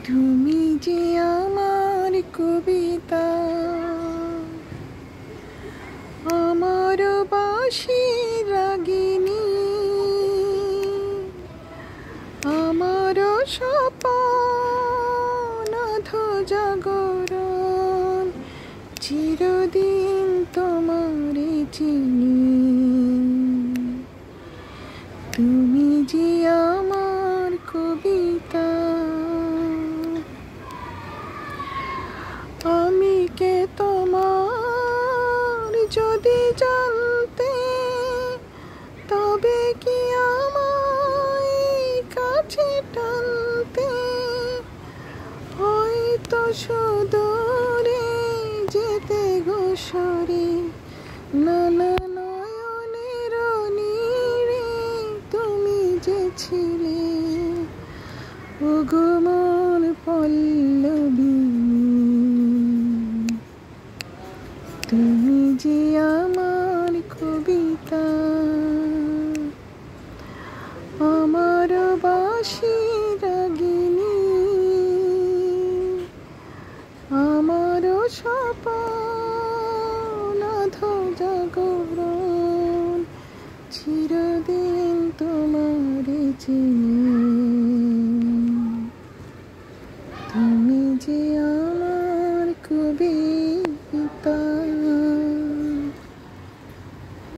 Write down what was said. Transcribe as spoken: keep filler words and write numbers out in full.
তুমি যে আমার কবিতা, আমার বাঁশির রাগিনী, আমার স্বপ্ন জাগরণ, চিরদিন তোমারে চিনি। তুমি যে আমার কবিতা, আমি কে তোমার যদি জানতে, তবে কি আমায় কাছে টানতে, হয়তো সুদূরে যেতে গো সরে, নানা নয়নের নীড়ে তুমি যে ছিলে, ওগো মন পল্লবিনী। তুমি যে আমার কবিতা, আমার বাঁশির রাগিনী, আমার স্বপ্ন জাগরণ, চিরদিন তোমারে চিনি।